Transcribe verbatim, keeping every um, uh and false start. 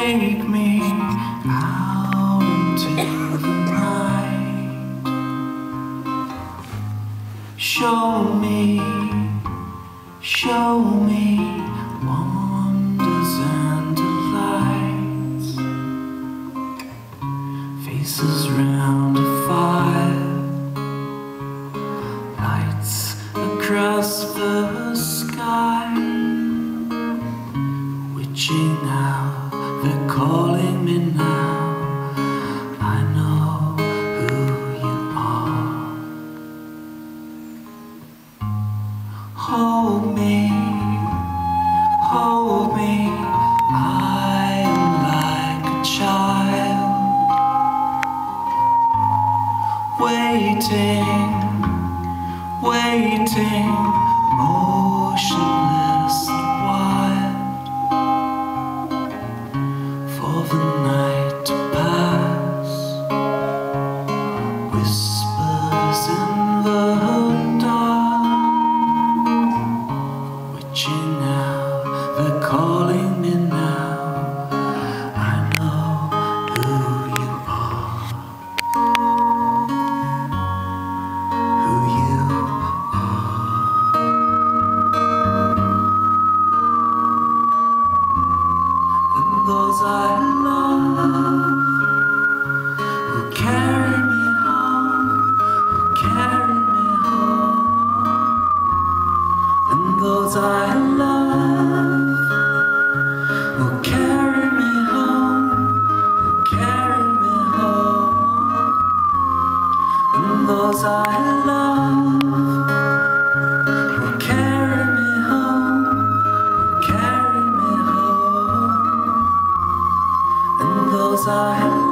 take me out into the night. Show me, show me wonders and delights. Faces round a fire, lights across the sky. Witching out, they're calling me now. I know who you are. Hold me, hold me. I am like a child, waiting, waiting, motionless and wild, for the night to pass. Whispers in the dark, witching out, they're calling me now. I know who you are, who you are. And those I love will carry me home, will carry me home. And those I love will carry me home, will carry me home. And those I love will carry me home, will carry me home. And those I